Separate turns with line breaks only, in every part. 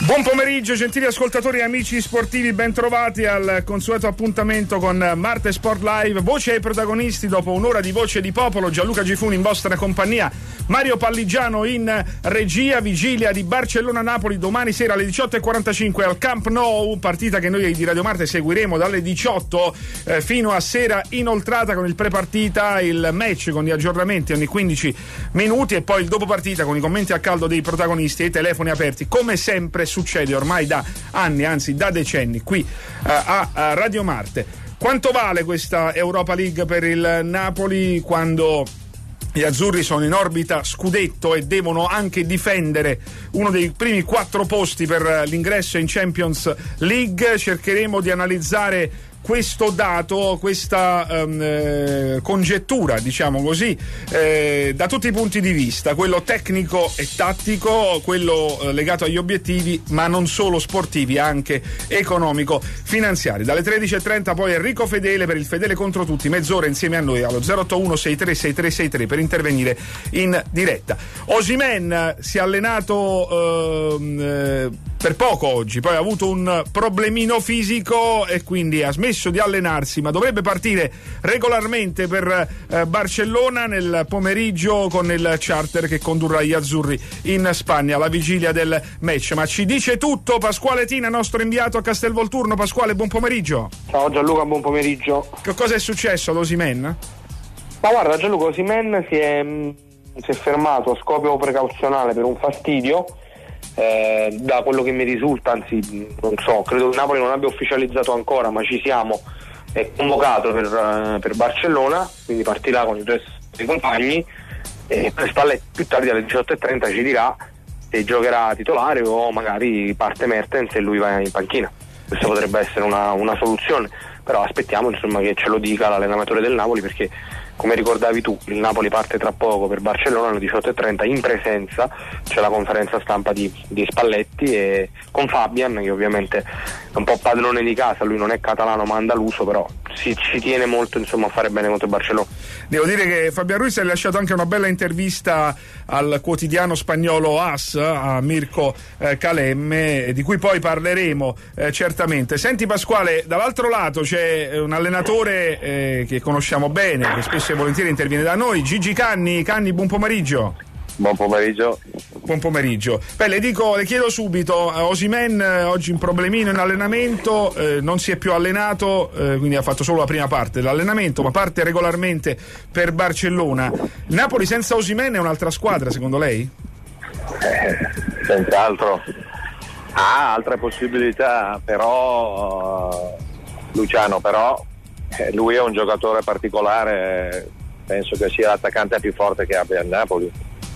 Buon pomeriggio gentili ascoltatori e amici sportivi, ben trovati al consueto appuntamento con Marte Sport Live. Voce ai protagonisti dopo un'ora di Voce di Popolo. Gianluca Gifuni in vostra compagnia, Mario Palligiano in regia. Vigilia di Barcellona-Napoli domani sera alle 18:45 al Camp Nou, partita che noi di Radio Marte seguiremo dalle 18 fino a sera inoltrata, con il pre-partita, il match con gli aggiornamenti ogni 15 minuti e poi il dopo partita con i commenti a caldo dei protagonisti e i telefoni aperti, come sempre succede ormai da anni, anzi da decenni qui a Radio Marte. Quanto vale questa Europa League per il Napoli quando gli azzurri sono in orbita scudetto e devono anche difendere uno dei primi 4 posti per l'ingresso in Champions League? Cercheremo di analizzare questo dato, questa congettura, diciamo così, da tutti i punti di vista, quello tecnico e tattico, quello legato agli obiettivi, ma non solo sportivi, anche economico finanziari. Dalle 13:30 poi Enrico Fedele per il Fedele contro tutti, mezz'ora insieme a noi allo 081 63 6363 per intervenire in diretta. Osimhen si è allenato per poco oggi, poi ha avuto un problemino fisico e quindi ha smesso di allenarsi, ma dovrebbe partire regolarmente per Barcellona nel pomeriggio con il charter che condurrà gli azzurri in Spagna alla vigilia del match. Ma ci dice tutto Pasquale Tina, nostro inviato a Castelvolturno. Pasquale, buon pomeriggio.
Ciao Gianluca, buon pomeriggio.
Che cosa è successo ad Osimhen?
Ma guarda Gianluca, Osimhen si è fermato a scopo precauzionale per un fastidio. Da quello che mi risulta, anzi non so, credo che Napoli non abbia ufficializzato ancora, ma ci siamo, è convocato per Barcellona, quindi partirà con i suoi compagni e per Spalletti più tardi alle 18:30 ci dirà se giocherà titolare o magari parte Mertens e lui va in panchina. Questa potrebbe essere una soluzione, però aspettiamo insomma che ce lo dica l'allenatore del Napoli, perché come ricordavi tu il Napoli parte tra poco per Barcellona alle 18:30, in presenza c'è la conferenza stampa di Spalletti e con Fabian, che ovviamente è un po' padrone di casa, lui non è catalano ma andaluso, però ci tiene molto insomma a fare bene contro il Barcellona.
Devo dire che Fabian Ruiz ha lasciato anche una bella intervista al quotidiano spagnolo AS, a Mirko Calemme, di cui poi parleremo certamente. Senti Pasquale, dall'altro lato c'è un allenatore che conosciamo bene, che spesso e volentieri interviene da noi, Gigi Canni. Canni, buon pomeriggio.
Buon pomeriggio.
Buon pomeriggio. Beh, le chiedo subito, Osimhen oggi un problemino in allenamento, non si è più allenato, quindi ha fatto solo la prima parte dell'allenamento, ma parte regolarmente per Barcellona. Napoli senza Osimhen è un'altra squadra, secondo lei?
Senz'altro. Ha altre possibilità, però Luciano, lui è un giocatore particolare, penso che sia l'attaccante più forte che abbia il Napoli.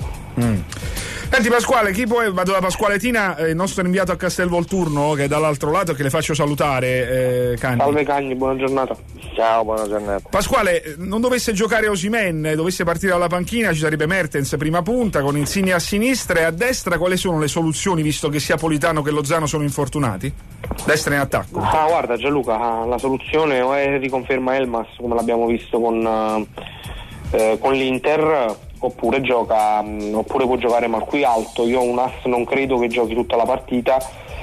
Senti Pasquale, vado da Pasquale Tina, il nostro inviato a Castelvolturno, che è dall'altro lato, che le faccio salutare. Cagni.
Salve Cagni, buona giornata.
Ciao, buona giornata.
Pasquale, non dovesse giocare Osimhen, dovesse partire dalla panchina, ci sarebbe Mertens prima punta con Insigne a sinistra e a destra. Quali sono le soluzioni, visto che sia Politano che Lozano sono infortunati? Destra in attacco.
Guarda Gianluca, la soluzione o è riconferma Elmas come l'abbiamo visto con l'Inter, oppure può giocare Marqui alto. Io un ass non credo che giochi tutta la partita,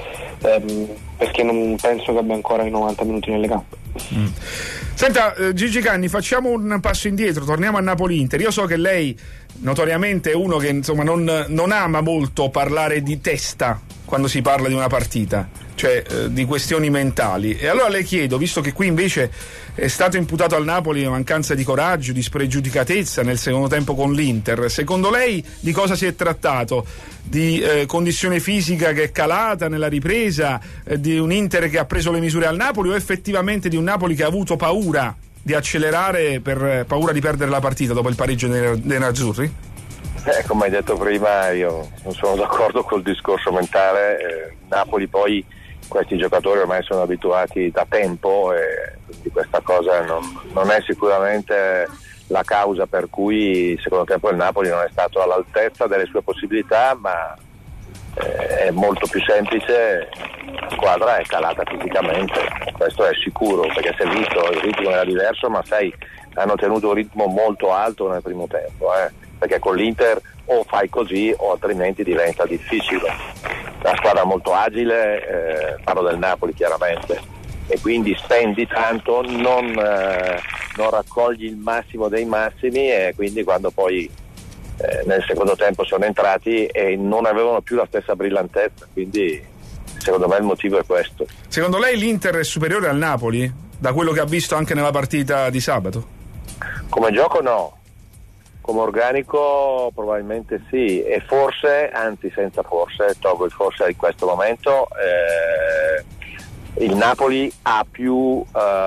perché non penso che abbia ancora i 90 minuti nelle gambe.
Senta Gigi Canni, facciamo un passo indietro, torniamo a Napoli-Inter. Io so che lei notoriamente è uno che insomma non ama molto parlare di testa quando si parla di una partita, cioè di questioni mentali, e allora le chiedo, visto che qui invece è stato imputato al Napoli mancanza di coraggio, di spregiudicatezza nel secondo tempo con l'Inter, secondo lei di cosa si è trattato? Di condizione fisica che è calata nella ripresa, di un Inter che ha preso le misure al Napoli, o effettivamente di un Napoli che ha avuto paura di accelerare per paura di perdere la partita dopo il pareggio dei nerazzurri?
Come hai detto prima, io non sono d'accordo col discorso mentale. Napoli poi, questi giocatori ormai sono abituati da tempo e quindi questa cosa non è sicuramente la causa per cui il secondo tempo il Napoli non è stato all'altezza delle sue possibilità, ma è molto più semplice, la squadra è calata fisicamente, questo è sicuro, perché si è visto il ritmo era diverso, ma hanno tenuto un ritmo molto alto nel primo tempo, perché con l'Inter o fai così o altrimenti diventa difficile. una squadra molto agile, parlo del Napoli chiaramente, e quindi spendi tanto, non raccogli il massimo dei massimi, e quindi quando poi nel secondo tempo sono entrati e non avevano più la stessa brillantezza, quindi secondo me il motivo è questo.
Secondo lei l'Inter è superiore al Napoli, da quello che ha visto anche nella partita di sabato?
Come gioco no, come organico probabilmente sì, e forse, anzi senza forse, tolgo il forse in questo momento, il Napoli ha più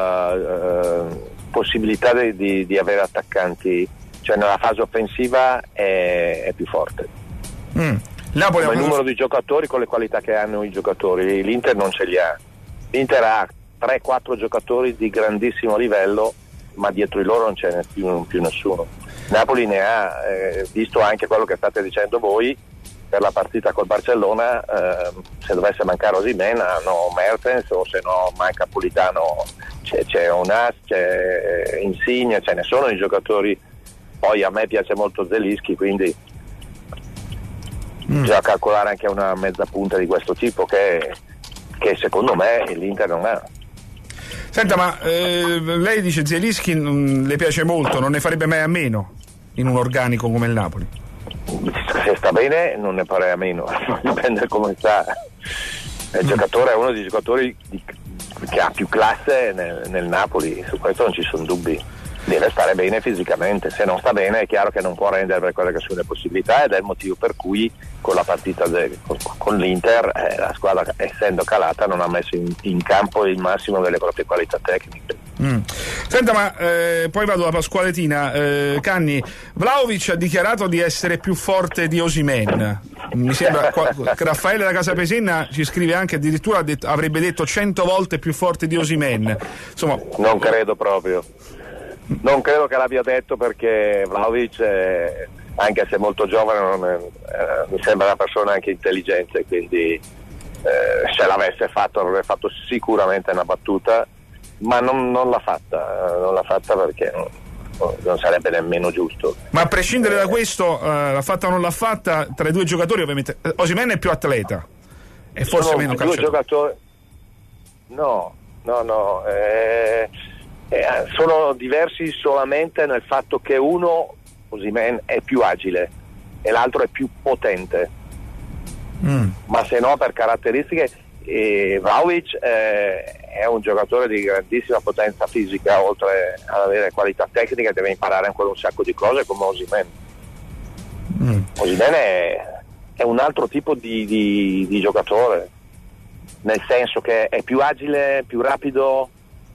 possibilità di avere attaccanti, cioè nella fase offensiva è più forte.
Napoli
come il numero di giocatori, con le qualità che hanno i giocatori, l'Inter non ce li ha. L'Inter ha 3-4 giocatori di grandissimo livello, ma dietro di loro non c'è più nessuno. Napoli ne ha, visto anche quello che state dicendo voi per la partita col Barcellona, se dovesse mancare Osimhen hanno Mertens, o se no manca Politano, c'è Onas, c'è Insigne, ce ne sono i giocatori. Poi a me piace molto Zelinski, quindi bisogna calcolare anche una mezza punta di questo tipo che secondo me l'Inter non ha.
Senta, ma lei dice Zelinski le piace molto, non ne farebbe mai a meno in un organico come il Napoli?
Se sta bene non ne farei a meno, dipende come sta. Il giocatore è uno dei giocatori che ha più classe nel Napoli, su questo non ci sono dubbi. Deve stare bene fisicamente, se non sta bene è chiaro che non può rendere per quelle che sono le possibilità, ed è il motivo per cui con la partita con l'Inter la squadra, essendo calata, non ha messo in campo il massimo delle proprie qualità tecniche.
Senta, ma poi vado da Pasqualetina. Canni, Vlahovic ha dichiarato di essere più forte di Osimhen. Mi sembra che Raffaele da Casapesenna ci scrive anche, addirittura avrebbe detto 100 volte più forte di Osimhen. Insomma,
non credo proprio. Non credo che l'abbia detto, perché Vlahovic, anche se molto giovane, mi sembra una persona anche intelligente, quindi se l'avesse fatto avrebbe fatto sicuramente una battuta, ma non l'ha fatta perché non sarebbe nemmeno giusto.
Ma a prescindere da questo, l'ha fatta o non l'ha fatta, tra i due giocatori ovviamente Osimhen è più atleta e forse
sono
meno
due
calciatore.
Giocatori. No. Sono diversi solamente nel fatto che uno, Osimhen, è più agile e l'altro è più potente, ma se no per caratteristiche Vlahovic è un giocatore di grandissima potenza fisica, oltre ad avere qualità tecnica deve imparare ancora un sacco di cose come Osimhen. Osimhen è un altro tipo di giocatore, nel senso che è più agile, più rapido,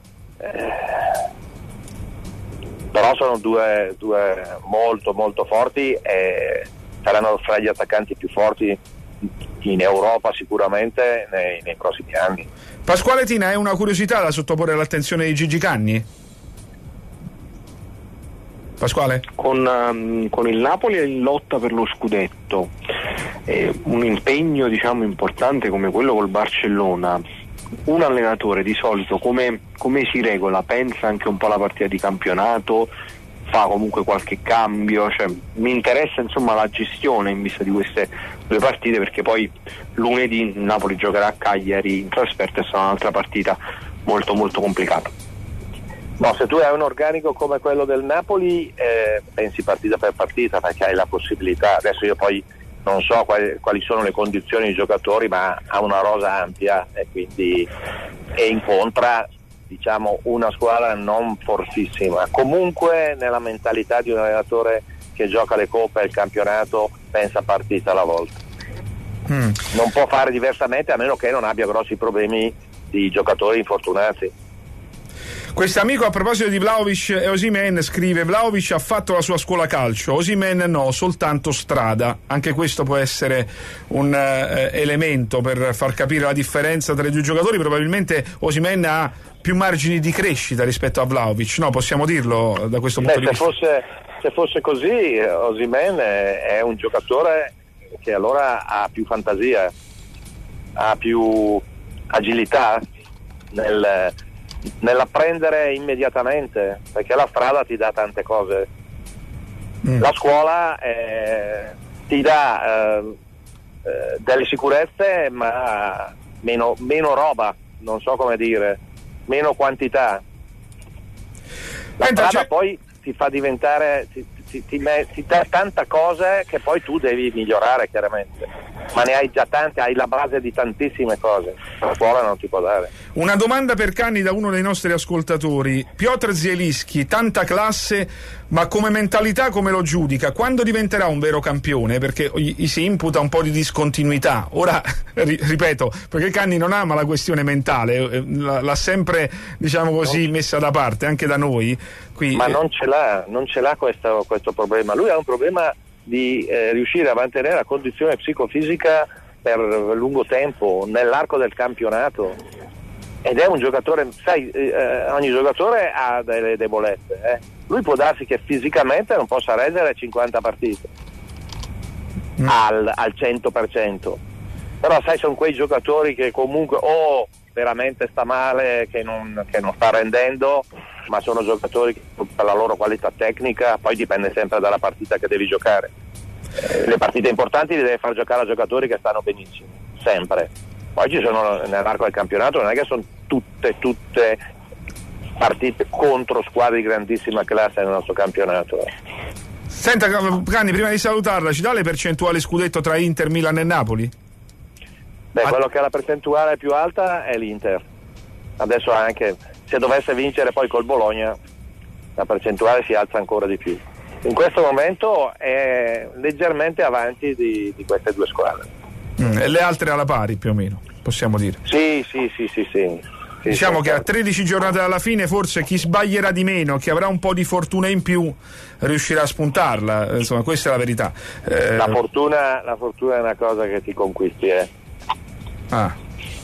però sono due molto molto forti e saranno fra gli attaccanti più forti in Europa sicuramente nei prossimi anni.
Pasquale Tina, è una curiosità da sottoporre all'attenzione di Gigi Canni? Pasquale?
Con il Napoli è in lotta per lo scudetto, un impegno diciamo importante come quello col Barcellona. Un allenatore di solito come si regola? Pensa anche un po' alla partita di campionato, fa comunque qualche cambio, cioè, mi interessa insomma la gestione in vista di queste due partite, perché poi lunedì il Napoli giocherà a Cagliari in trasferta e sarà un'altra partita molto molto complicata.
No, se tu hai un organico come quello del Napoli pensi partita per partita, perché hai la possibilità. Adesso io poi non so quali sono le condizioni dei giocatori, ma ha una rosa ampia e quindi incontra diciamo una squadra non fortissima. Comunque nella mentalità di un allenatore che gioca le coppe e il campionato pensa partita alla volta. Non può fare diversamente, a meno che non abbia grossi problemi di giocatori infortunati.
Questo amico, a proposito di Vlahovic e Osimhen, scrive: Vlahovic ha fatto la sua scuola calcio, Osimhen no, soltanto strada. Anche questo può essere un elemento per far capire la differenza tra i due giocatori. Probabilmente Osimhen ha più margini di crescita rispetto a Vlahovic, no? Possiamo dirlo da questo punto di vista?
Se fosse così, Osimhen è un giocatore che allora ha più fantasia, ha più agilità nell'apprendere immediatamente, perché la strada ti dà tante cose. La scuola ti dà delle sicurezze, ma meno roba, non so come dire, meno quantità. La strada poi ti fa diventare, ti dà tanta cose che poi tu devi migliorare chiaramente, ma ne hai già tante, hai la base di tantissime cose, la scuola non ti può dare.
Una domanda per Canni da uno dei nostri ascoltatori. Piotr Zielinski, tanta classe, ma come mentalità come lo giudica? Quando diventerà un vero campione? Perché gli si imputa un po' di discontinuità. Ora, ripeto, perché Canni non ama la questione mentale, l'ha sempre, diciamo così, messa da parte, anche da noi. Qui,
ma non ce l'ha questo problema. Lui ha un problema di riuscire a mantenere la condizione psicofisica per lungo tempo nell'arco del campionato, ed è un giocatore, sai, ogni giocatore ha delle debolezze, lui può darsi che fisicamente non possa reggere 50 partite al 100%, però sai, sono quei giocatori che comunque veramente sta male, che non sta rendendo, ma sono giocatori che per la loro qualità tecnica, poi dipende sempre dalla partita che devi giocare. Le partite importanti le devi far giocare a giocatori che stanno benissimo, sempre. Poi ci sono nell'arco del campionato, non è che sono tutte partite contro squadre di grandissima classe nel nostro campionato.
Senta Canni, prima di salutarla, ci dà le percentuali scudetto tra Inter, Milan e Napoli?
Quello che ha la percentuale più alta è l'Inter. Adesso anche se dovesse vincere poi col Bologna la percentuale si alza ancora di più. In questo momento è leggermente avanti di queste due squadre.
E le altre alla pari più o meno, possiamo dire.
Sì.
Diciamo che a 13 giornate alla fine forse chi sbaglierà di meno, chi avrà un po' di fortuna in più, riuscirà a spuntarla, insomma questa è la verità.
La fortuna è una cosa che ti conquisti, è una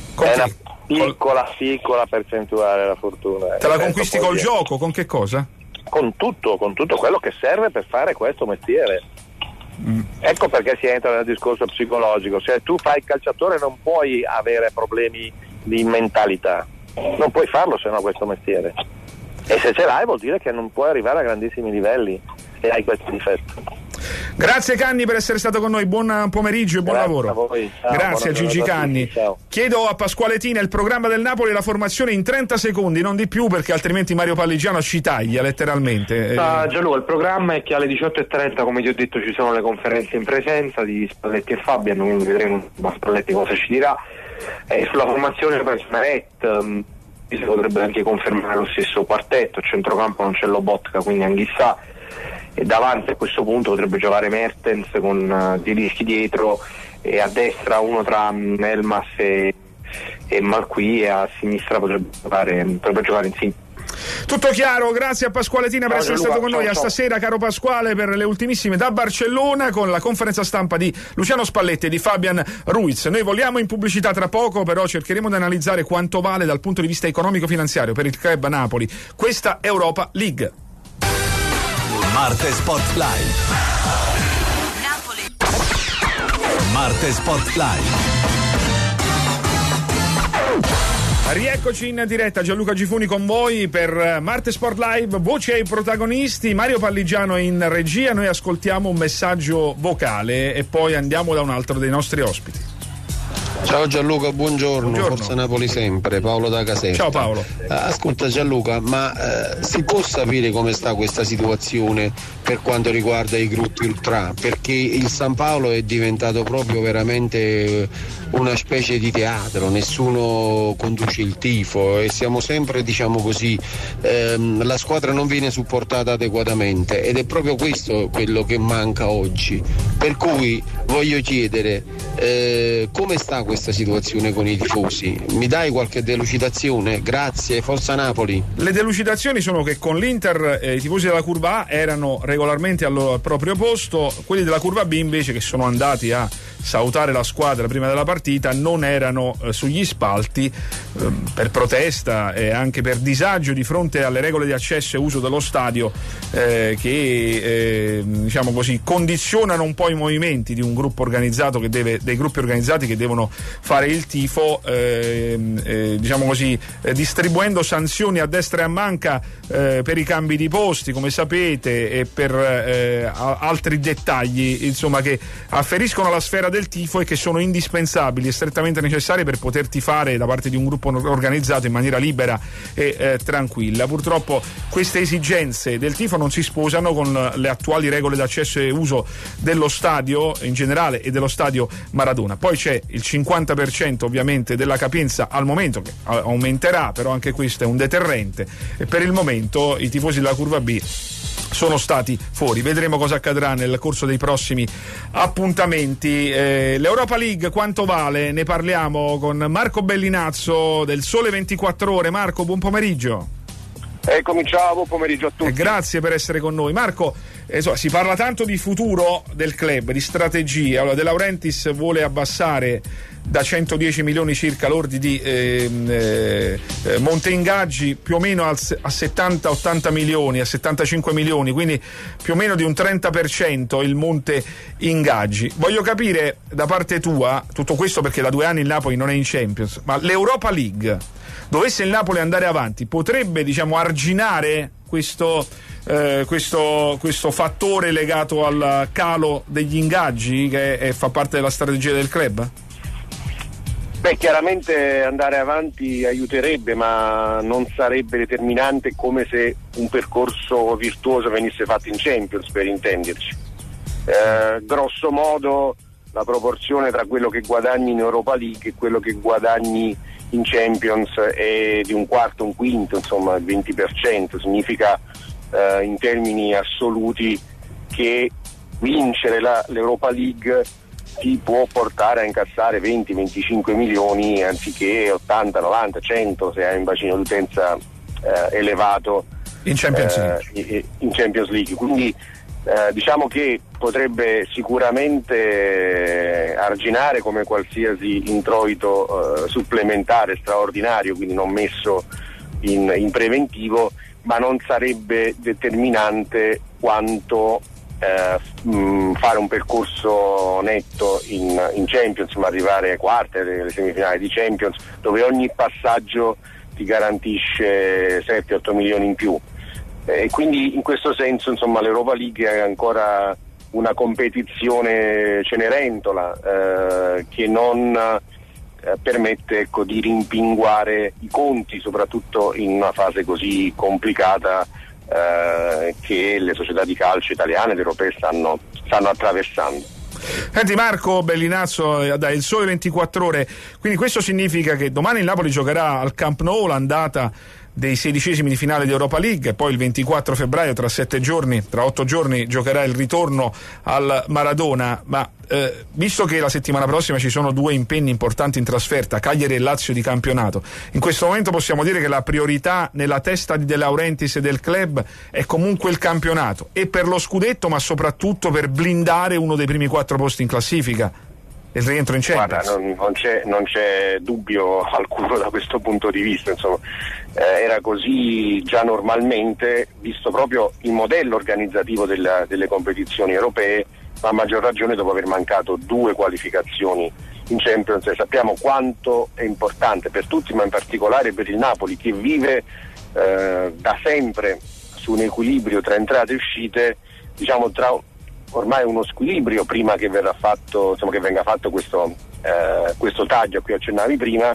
piccola percentuale la fortuna.
Te la conquisti col gioco, con che cosa?
Con tutto quello che serve per fare questo mestiere. Ecco perché si entra nel discorso psicologico. Se tu fai il calciatore non puoi avere problemi di mentalità, non puoi farlo se no questo mestiere, e se ce l'hai vuol dire che non puoi arrivare a grandissimi livelli se hai questo difetto.
Grazie Canni per essere stato con noi, buon pomeriggio e buon lavoro.
A voi. Ciao,
grazie a Gigi Canni. Chiedo a Pasquale Tina il programma del Napoli e la formazione in 30 secondi, non di più, perché altrimenti Mario Palligiano ci taglia letteralmente.
Gianluca, il programma è che alle 18:30, come ti ho detto, ci sono le conferenze in presenza di Spalletti e Fabian, quindi vedremo Spalletti cosa ci dirà. Sulla formazione si potrebbe anche confermare lo stesso quartetto, centrocampo non c'è Lobotka, quindi Anghissà, e davanti a questo punto potrebbe giocare Mertens con Zielinski dietro, e a destra uno tra Elmas e Malqui, e a sinistra potrebbe giocare Insigne.
Tutto chiaro, grazie a Pasquale Tina per essere stato con noi. A stasera, caro Pasquale, per le ultimissime da Barcellona con la conferenza stampa di Luciano Spalletti e di Fabian Ruiz. Noi voliamo in pubblicità tra poco, però cercheremo di analizzare quanto vale dal punto di vista economico-finanziario per il club Napoli questa Europa League.
Marte Sport Live. Napoli. Marte Sport Live.
Rieccoci in diretta, Gianluca Gifuni con voi per Marte Sport Live, voce ai protagonisti, Mario Palligiano in regia. Noi ascoltiamo un messaggio vocale e poi andiamo da un altro dei nostri ospiti.
Ciao Gianluca, buongiorno. Forza Napoli sempre, Paolo da Caserta.
Ciao Paolo.
Ascolta Gianluca, ma si può sapere come sta questa situazione per quanto riguarda i gruppi ultra? Perché il San Paolo è diventato proprio veramente una specie di teatro, nessuno conduce il tifo e siamo sempre, diciamo così, la squadra non viene supportata adeguatamente, ed è proprio questo quello che manca oggi. Per cui voglio chiedere come sta questa situazione con i tifosi? Mi dai qualche delucidazione? Grazie, Forza Napoli.
Le delucidazioni sono che con l'Inter i tifosi della curva A erano regolarmente al proprio posto, quelli della curva B invece, che sono andati a salutare la squadra prima della partita, non erano sugli spalti per protesta e anche per disagio di fronte alle regole di accesso e uso dello stadio che diciamo così condizionano un po' i movimenti di un gruppo organizzato dei gruppi organizzati che devono fare il tifo, diciamo così, distribuendo sanzioni a destra e a manca per i cambi di posti, come sapete, e per altri dettagli insomma che afferiscono alla sfera libera del tifo e che sono indispensabili e strettamente necessarie per poter tifare da parte di un gruppo organizzato in maniera libera e tranquilla. Purtroppo queste esigenze del tifo non si sposano con le attuali regole d'accesso e uso dello stadio in generale e dello stadio Maradona. Poi c'è il 50% ovviamente della capienza al momento, che aumenterà, però anche questo è un deterrente, e per il momento i tifosi della curva B sono stati fuori. Vedremo cosa accadrà nel corso dei prossimi appuntamenti. L'Europa League quanto vale? Ne parliamo con Marco Bellinazzo del Sole 24 Ore. Marco, buon pomeriggio.
Eccomi, ciao, buon pomeriggio a tutti.
Grazie per essere con noi. Marco, si parla tanto di futuro del club, di strategia. Allora, De Laurentiis vuole abbassare da 110 milioni circa lordi di monte ingaggi più o meno a 70-80 milioni, a 75 milioni, quindi più o meno di un 30% il monte ingaggi. Voglio capire da parte tua tutto questo, perché da 2 anni il Napoli non è in Champions, ma l'Europa League, dovesse il Napoli andare avanti, potrebbe, diciamo, arginare questo fattore legato al calo degli ingaggi che fa parte della strategia del club?
Beh, chiaramente andare avanti aiuterebbe, ma non sarebbe determinante, come se un percorso virtuoso venisse fatto in Champions, per intenderci. Grosso modo la proporzione tra quello che guadagni in Europa League e quello che guadagni in Champions è di un quarto, un quinto, insomma il 20%. Significa in termini assoluti che vincere l'Europa League ti può portare a incassare 20-25 milioni anziché 80, 90, 100 se hai un bacino d'utenza elevato
in Champions
League. Quindi diciamo che potrebbe sicuramente arginare come qualsiasi introito supplementare straordinario, quindi non messo in preventivo, ma non sarebbe determinante quanto fare un percorso netto in Champions, ma arrivare ai quarti, alle semifinali di Champions, dove ogni passaggio ti garantisce 7-8 milioni in più. E quindi in questo senso, insomma, l'Europa League è ancora una competizione cenerentola che non permette, ecco, di rimpinguare i conti, soprattutto in una fase così complicata che le società di calcio italiane ed europee stanno attraversando.
Senti Marco Bellinazzo, dai, il Sole 24 Ore, quindi questo significa che domani il Napoli giocherà al Camp Nou l'andata dei 16esimi di finale di Europa League, e poi il 24 febbraio, tra 8 giorni, giocherà il ritorno al Maradona. Ma visto che la settimana prossima ci sono 2 impegni importanti in trasferta, Cagliari e Lazio di campionato, in questo momento possiamo dire che la priorità nella testa di De Laurentiis e del club è comunque il campionato, e per lo scudetto, ma soprattutto per blindare uno dei primi 4 posti in classifica, il rientro in Champions.
Guarda, non c'è dubbio alcuno da questo punto di vista, insomma. Era così già normalmente, visto proprio il modello organizzativo delle competizioni europee, ma a maggior ragione dopo aver mancato 2 qualificazioni in Champions, e sappiamo quanto è importante per tutti, ma in particolare per il Napoli, che vive da sempre su un equilibrio tra entrate e uscite, diciamo tra ormai uno squilibrio, prima che venga fatto questo taglio a cui accennavi prima,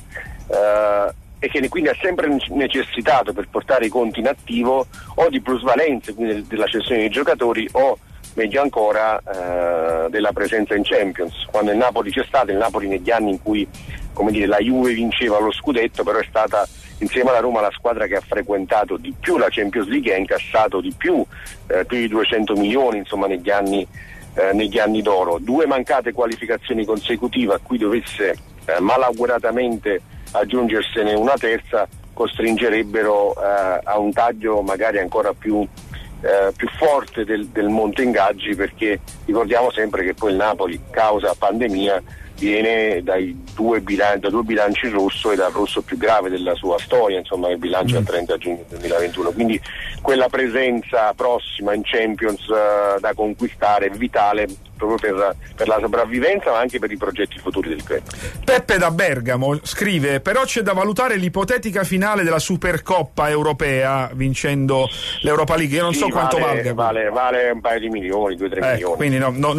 e che quindi ha sempre necessitato, per portare i conti in attivo, o di plusvalenze, quindi della cessione dei giocatori, o meglio ancora della presenza in Champions. Quando il Napoli c'è stato, il Napoli negli anni in cui, come dire, la Juve vinceva lo scudetto, però è stata insieme alla Roma la squadra che ha frequentato di più la Champions League e ha incassato di più di 200 milioni, insomma, negli anni d'oro. 2 mancate qualificazioni consecutive, a cui dovesse malauguratamente aggiungersene una terza, costringerebbero a un taglio magari ancora più forte del monte ingaggi, perché ricordiamo sempre che poi il Napoli, causa pandemia, viene da 2 bilanci in rosso, e dal rosso più grave della sua storia, insomma, il bilancio al 30 giugno 2021. Quindi quella presenza prossima in Champions da conquistare è vitale proprio per la sopravvivenza, ma anche per i progetti futuri del club.
Peppe da Bergamo scrive: però c'è da valutare l'ipotetica finale della Supercoppa europea vincendo l'Europa League. Io non so quanto valga.
Vale un paio di milioni, 2-3 milioni.
Quindi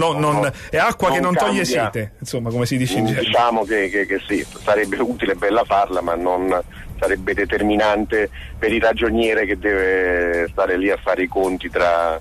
è acqua che non toglie sete, insomma, come si dice in genere.
Diciamo che sì, sarebbe utile e bella farla, ma non sarebbe determinante per il ragioniere che deve stare lì a fare i conti tra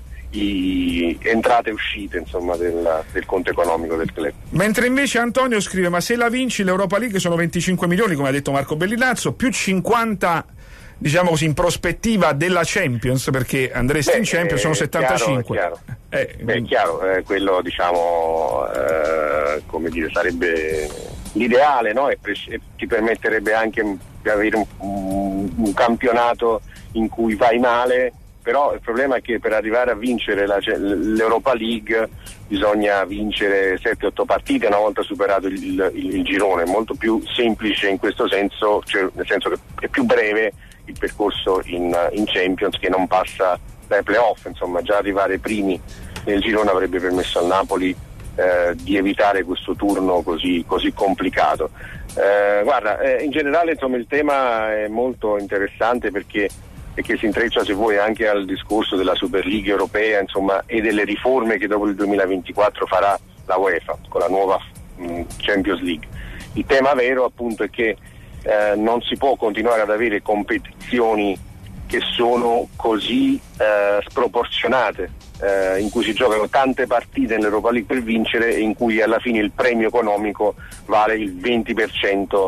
entrate e uscite, insomma, del conto economico del club.
Mentre invece Antonio scrive: ma se la vinci l'Europa League sono 25 milioni, come ha detto Marco Bellinazzo, più 50, diciamo così, in prospettiva della Champions, perché andresti in Champions, sono 75.
È chiaro, quello, diciamo, come dire, sarebbe l'ideale, no? E ti permetterebbe anche di avere un campionato in cui vai male. Però il problema è che per arrivare a vincere l'Europa League bisogna vincere 7-8 partite una volta superato il girone. È molto più semplice in questo senso, cioè nel senso che è più breve il percorso in Champions, che non passa dai playoff. Insomma, già arrivare primi nel girone avrebbe permesso al Napoli di evitare questo turno così complicato. Guarda, in generale, insomma, il tema è molto interessante perché si intreccia, se vuoi, anche al discorso della Super League europea, insomma, e delle riforme che dopo il 2024 farà la UEFA con la nuova Champions League. Il tema vero, appunto, è che non si può continuare ad avere competizioni che sono così sproporzionate, in cui si giocano tante partite nell'Europa League per vincere e in cui alla fine il premio economico vale il 20%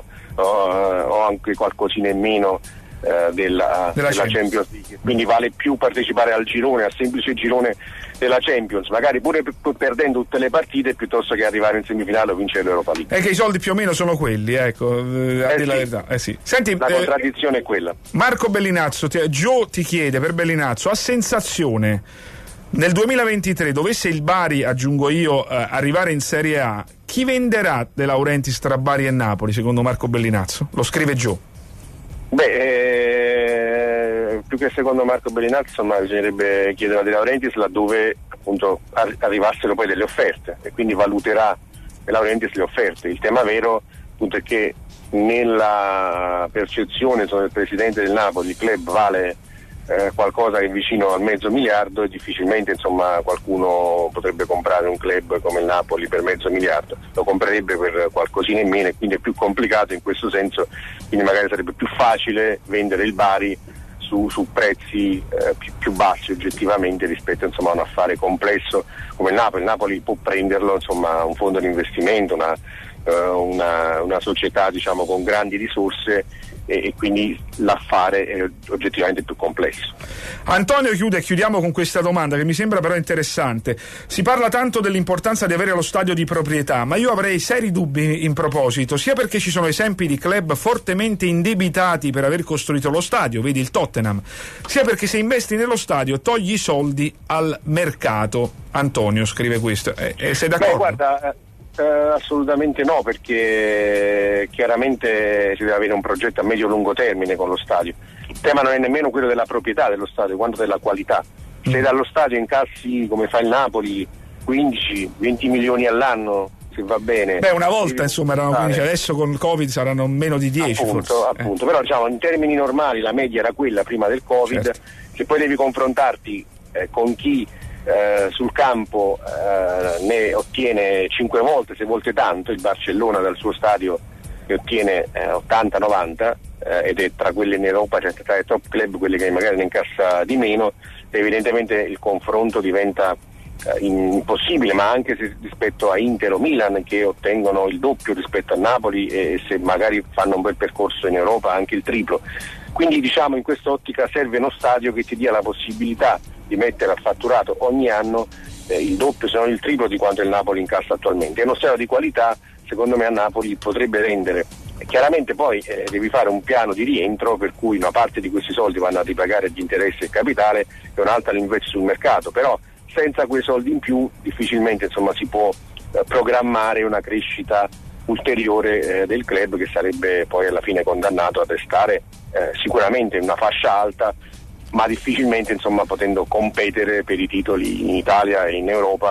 o anche qualcosina in meno della Champions League. Quindi vale più partecipare al semplice girone della Champions, magari pure perdendo tutte le partite, piuttosto che arrivare in semifinale o vincere l'Europa League.
È che i soldi più o meno sono quelli, ecco, la verità. Sì. Senti,
la contraddizione è quella.
Marco Bellinazzo, Gio ti chiede, per Bellinazzo, a sensazione, nel 2023 dovesse il Bari, aggiungo io, arrivare in Serie A, chi venderà De Laurentiis tra Bari e Napoli, secondo Marco Bellinazzo? Lo scrive Gio.
Più che secondo Marco Bellinazzo, insomma, bisognerebbe chiedere a De Laurentiis laddove, appunto, arrivassero poi delle offerte, e quindi valuterà De Laurentiis le offerte. Il tema vero, appunto, è che nella percezione del presidente del Napoli il club vale qualcosa che è vicino al $500 milioni, e difficilmente, insomma, qualcuno potrebbe comprare un club come il Napoli per $500 milioni. Lo comprerebbe per qualcosina in meno, e quindi è più complicato in questo senso. Quindi magari sarebbe più facile vendere il Bari su prezzi più bassi oggettivamente rispetto, insomma, a un affare complesso come il Napoli. Il Napoli può prenderlo, insomma, un fondo di investimento, una società, diciamo, con grandi risorse, e quindi l'affare è oggettivamente più complesso.
Antonio chiudiamo con questa domanda che mi sembra però interessante. Si parla tanto dell'importanza di avere lo stadio di proprietà, ma io avrei seri dubbi in proposito, sia perché ci sono esempi di club fortemente indebitati per aver costruito lo stadio, vedi il Tottenham, sia perché se investi nello stadio togli i soldi al mercato. Antonio scrive questo, sei d'accordo?
Guarda, assolutamente no, perché chiaramente si deve avere un progetto a medio-lungo termine con lo stadio. Il tema non è nemmeno quello della proprietà dello stadio, quanto della qualità. Se dallo stadio incassi, come fa il Napoli, 15-20 milioni all'anno, se va bene.
Una volta, insomma, erano 15, adesso con il Covid saranno meno di 10,
appunto. Però, diciamo, in termini normali la media era quella prima del Covid. Certo. Se poi devi confrontarti con chi sul campo ne ottiene 5 volte, se volte tanto, il Barcellona dal suo stadio ne ottiene 80-90, ed è tra quelle in Europa, cioè tra i top club, quelli che magari ne incassa di meno, evidentemente il confronto diventa impossibile, ma anche se rispetto a Inter o Milan, che ottengono il doppio rispetto a Napoli, e se magari fanno un bel percorso in Europa anche il triplo. Quindi, diciamo, in quest'ottica serve uno stadio che ti dia la possibilità di mettere a fatturato ogni anno il doppio, se non il triplo di quanto il Napoli incassa attualmente. È uno stadio di qualità, secondo me a Napoli potrebbe rendere. Chiaramente poi devi fare un piano di rientro, per cui una parte di questi soldi vanno a ripagare gli interessi e il capitale e un'altra l'investi sul mercato, però senza quei soldi in più difficilmente, insomma, si può programmare una crescita ulteriore del club, che sarebbe poi alla fine condannato a restare sicuramente in una fascia alta, ma difficilmente, insomma, potendo competere per i titoli in Italia e in Europa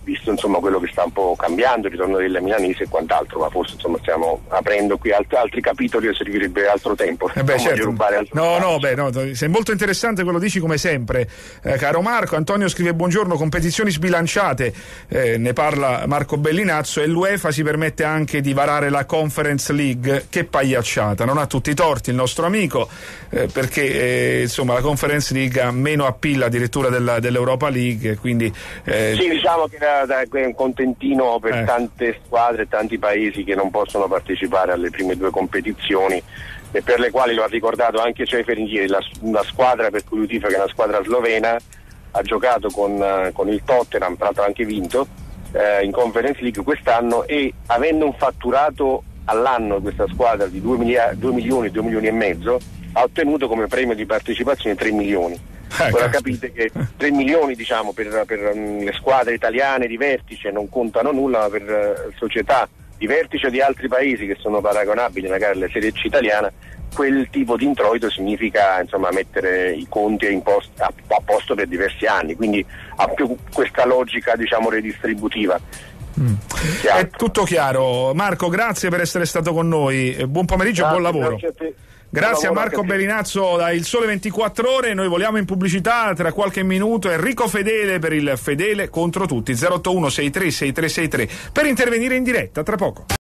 visto insomma quello che sta un po' cambiando, il ritorno della milanese e quant'altro, ma forse insomma stiamo aprendo qui altri capitoli e servirebbe altro tempo.
Certo. Sei molto interessante quello dici come sempre, caro Marco. Antonio scrive: buongiorno, competizioni sbilanciate, ne parla Marco Bellinazzo, e l'UEFA si permette anche di varare la Conference League. Che pagliacciata, non ha tutti i torti il nostro amico, perché insomma la Conference League ha meno appeal addirittura dell'Europa League, quindi
sì, diciamo che è un contentino per tante squadre e tanti paesi che non possono partecipare alle prime due competizioni, e per le quali, lo ha ricordato anche Ceferin ieri, la squadra per cui lui tifa, che è una squadra slovena, ha giocato con il Tottenham, tra l'altro ha anche vinto in Conference League quest'anno, e avendo un fatturato all'anno questa squadra di 2 milioni e mezzo, ha ottenuto come premio di partecipazione 3 milioni. Ora capite che 3 milioni, diciamo, per le squadre italiane di vertice non contano nulla, ma per società di vertice di altri paesi che sono paragonabili magari alle Serie C italiana, quel tipo di introito significa insomma mettere i conti a posto per diversi anni, quindi ha più questa logica, diciamo, redistributiva.
È tutto chiaro. Marco, grazie per essere stato con noi, buon pomeriggio e buon lavoro. Grazie a Marco Bellinazzo da Il Sole 24 Ore. Noi voliamo in pubblicità, tra qualche minuto Enrico Fedele per il Fedele contro tutti, 081 63 6363 per intervenire in diretta tra poco.